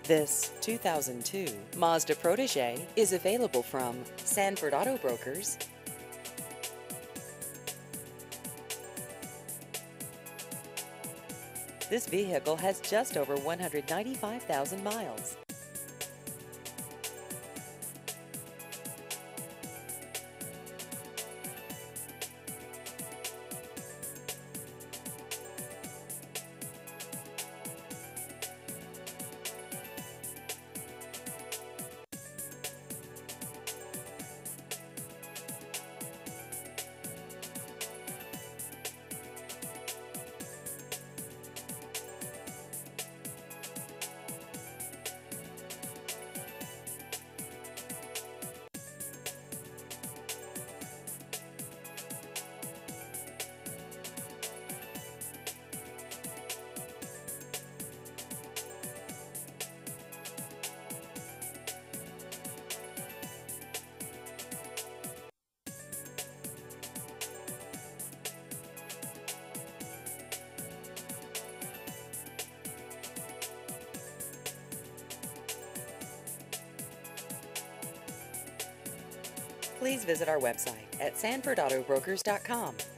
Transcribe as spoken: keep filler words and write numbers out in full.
This two thousand two Mazda Protege is available from Sanford Auto Brokers. This vehicle has just over one hundred ninety-five thousand miles. Please visit our website at sanford auto brokers dot com.